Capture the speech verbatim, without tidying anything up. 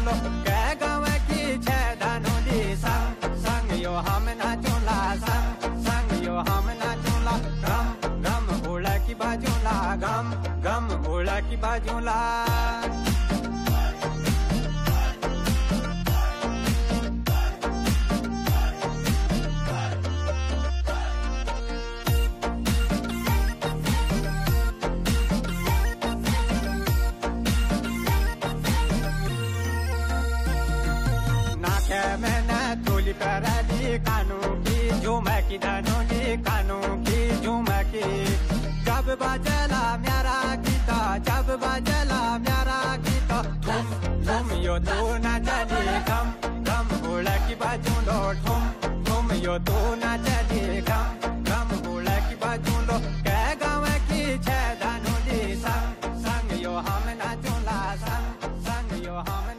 लो कै गाँव की छह धनुली संग संग यो हम नाचूला संग संग यो हम नाचूला गम गम उड़ा की बाजूला गम गम उड़ा की बाजूला मैंने थोली पैराली कानू की झूमै की धनुली कानू की झूमै की जब बजला म्यारा गीता जब बजला म्यारा गीता ठुम ठुम यो तू न चली गम गम उड़ा की बाजू लो ठुम ठुम यो तू न चली गम गम उड़ा की बाजू लो कै गाँव की छह धनुली संग संग यो हम नाचूला संग संग यो हम